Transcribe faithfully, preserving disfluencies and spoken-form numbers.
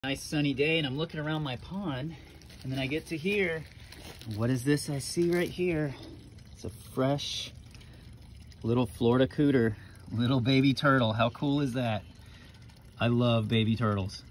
Nice sunny day, and I'm looking around my pond, and then I get to here. What is this I see right here? It's a fresh little Florida cooter, little baby turtle. How cool is that? I love baby turtles.